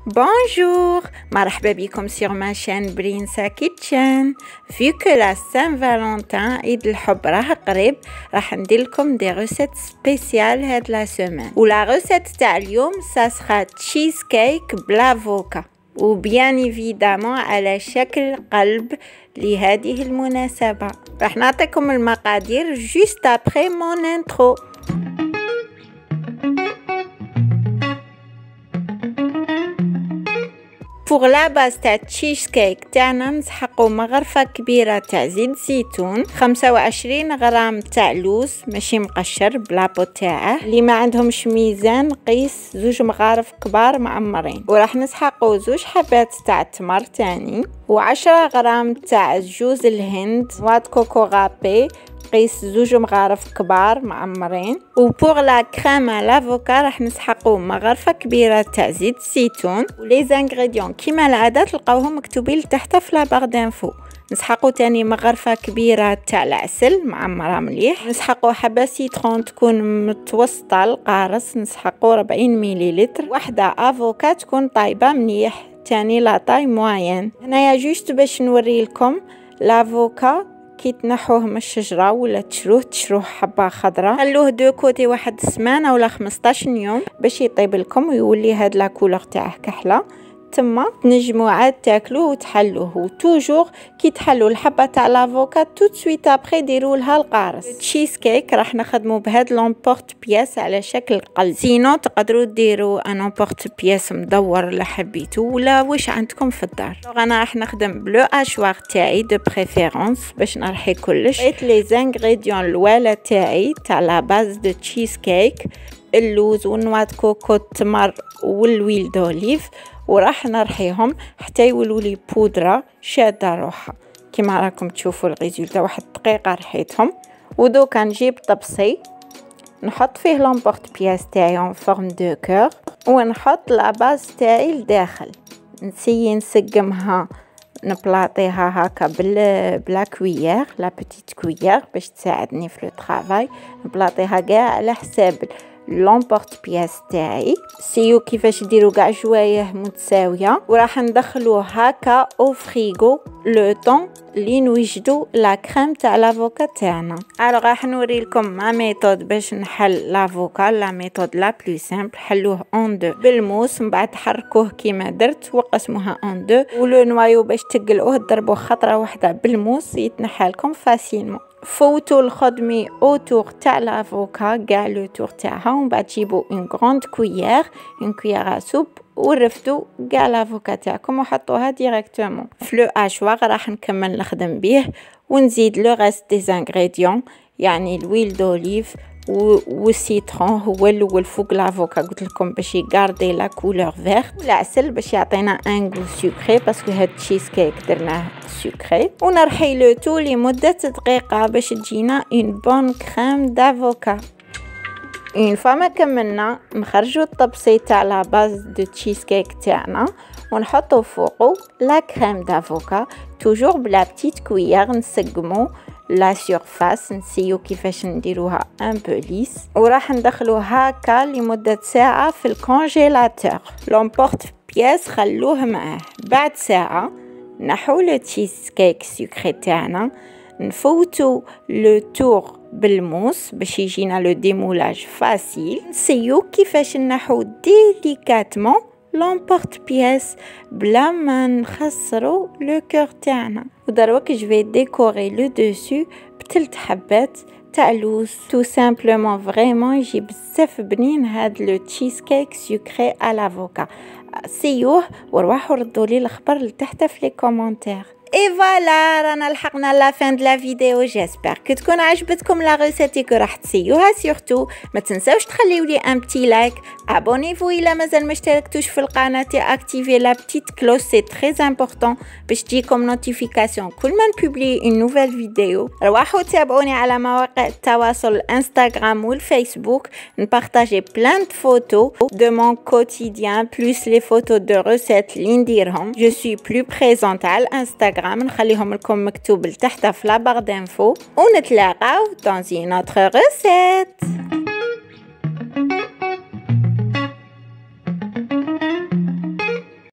Bonjour, مرحبا بكم sur ma chaîne Brinsa Kitchen. Vu que la Saint-Valentin عيد الحب راه قريب راح ندير لكم دي ريسيت سبيسيال هاد لا سيمين. ولا ريسيت تاع اليوم ça sera cheesecake بلافوكا وبيان ايفيدامون على شكل قلب لهذه المناسبة. راح نعطيكم المقادير juste après mon intro. pour la base تاع تشيز كيك تاعنا نسحقو مغرفة كبيرة تاع زيت زيتون، 25 غرام تاع لوز ماشي مقشر بلابو تاعه، اللي ما عندهمش ميزان قيس 2 مغارف كبار معمرين، وراح نسحقو 2 حبات تاع تمر تاني، و10 غرام تاع جوز الهند وات كوكو غابي قيس 2 مغارف كبار معمرين. وبوغ لا كريم لافوكا راح نسحقو مغرفه كبيره تاع زيت الزيتون، ولي زانغريديون كيما العاده تلقاوهم مكتوبين تحت في لا باغ دانفو. نسحقو تاني مغرفه كبيره تاع العسل معمره مليح، نسحقو حبه سيترون تكون متوسطه القارص، نسحقو 40 مليلتر، وحده افوكا تكون طايبه مليح تاني لا طاي موين. هنايا جوست باش نوري لكم لافوكا كي تنحوه من الشجرة ولا تشروه حبة خضراء، خلوه دو كوتي واحد السمانة ولا 15 يوم باش يطيب لكم ويولي هاد لا كولور تاعه كحلة، تما تنجموا عاد تاكلوه وتحلوه. وتوجور كي تحلوا الحبه تاع لافوكا تو سويت ابري ديروا لها القارص. تشيز كيك راح نخدموا بهاد لومبورت بياس على شكل قلب، سينو تقدروا ديروا ان لومبورت بياس مدور اللي حبيتو ولا واش عندكم في الدار. انا راح نخدم بلو اشوار تاعي دو بريفيرونس باش نرحي كلش. بقيت لي زانغريديون الوالا تاعي تاع لا باز دو تشيز كيك، اللوز والنواد كوكو التمر والويل دوليف، وراح نرحيهم حتى يولوا لي بودره شاده روحها كما راكم تشوفوا الريزولتا. واحد دقيقه رحيتهم. ودوكا نجيب طبسي نحط فيه لومبورت بياس تاعي اون فورم دو كور، ونحط لا باز تاعي لداخل، نسيي نسقمها نبلاطيها هكا بلا كويير لا بيتيت كويير باش تساعدني في لو طرافاي، نبلاطيها كاع على حساب لومبورت بياس تاعي. سيو كيفاش ديروا كاع جوايه متساويه، وراح ندخلوه هكا او فريغو لو طون لي نوجدوا لا كريم تاع لافوكا تاعنا. راح نوري لكم ما ميثود باش نحل لافوكا، لا ميثود لا بلو سامبل. حلوه اون دو بالموس، من بعد حركوه كيما درت وقسموها اون دو، ولو نوايو باش تقلقوه ضربوه خطره واحده بالموس يتنحى لكم فاسيلمون. فوتو الخدمي اوتور تاع لافوكا كاع لو تور تاعها، ومن بعد تجيبوا اون غروند كويير اون كويير سوب ورفتوا كاع لافوكا تاعكم وحطوها ديريكتومون في لو اشواغ. راح نكمل نخدم به ونزيد لو ريست دي زانغريديون، يعني الويل دوليف والسيترون هو الاول فوق لافوكا قلت لكم باش يغاردي لا كولور فيرت، والعسل باش يعطينا ان غو سكري باسكو هاد تشيز كيك درناه سكري. ونرحي لو تو لمده دقيقه باش تجينا اون بون كريم دافوكا. اون فوا ما كملنا نخرجوا الطبسي تاع لا باز دو تشيز كيك تاعنا ونحطو فوقو لا كريم دافوكا، توجور بلا بتيت كويير نسقمو لا سيرفاس، نسيو كيفاش نديروها ان بو ليس، وراح ندخلو هكا لمده ساعه في الكونجيلاتور. لومبورت بياس خلوه معاه. بعد ساعه نحو لو تشيز كيك سكري تاعنا، نفوتو لو تور بالموس باش يجينا لو ديمولاج فاسيل، نسيو كيفاش نحو ديليكاتمون لومبورت بياس بلا ما نخسرو لو كور تاعنا. ودروك جو في ديكوري لو دوسو بتلت حبات تاع لوز تو سامبلومون. فريمون يجي بزاف بنين هاد لو تشيز كيك سكري ا لافوكا. سيوه وروحوا ردوا لي الخبر لتحت في لي كومونتير. اي فوالا رانا لحقنا لا فان دو لا فيديو. جيسبر كي تكون عجبتكم لا ريسيت كو راح تسيوها. سورتو ما تنساوش تخليو لي ان بتي لايك، ابونيفو الا مازال ما اشتركتوش في القناه، اكتيفي لا بتيت كلوش سي تري امبورطون باش تجيكم نوتيفيكاسيون كل ما نبوبلي اون نوفيل فيديو. روحوا تابعوني على مواقع التواصل الانستغرام والفيسبوك، نبارطاجي بلان دو فوتو دو مون كوتيديان بلوس لي فوتو دو ريسيت اللي نديرهم. جو سوي بلو بريزونت على الانستغرام، نخليهم لكم مكتوب لتحت في لا باغ دانفو، ونتلاقاو dans une autre recette.